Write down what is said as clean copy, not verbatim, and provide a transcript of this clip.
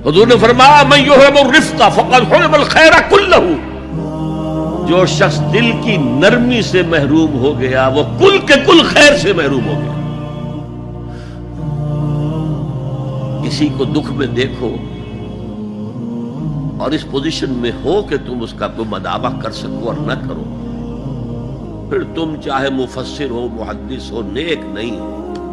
हुजूर ने फरमाया मैं युहिब्बुर रिफ्का फक़द हुरिबल खैर कुल्लहू, जो शख्स दिल की नरमी से महरूम हो गया वो कुल के कुल खैर से महरूम हो गया। किसी को दुख में देखो और इस पोजीशन में हो कि तुम उसका कोई मदावा कर सको और न करो, फिर तुम चाहे मुफस्सिर हो, मुहद्दिस हो, नेक नहीं हो।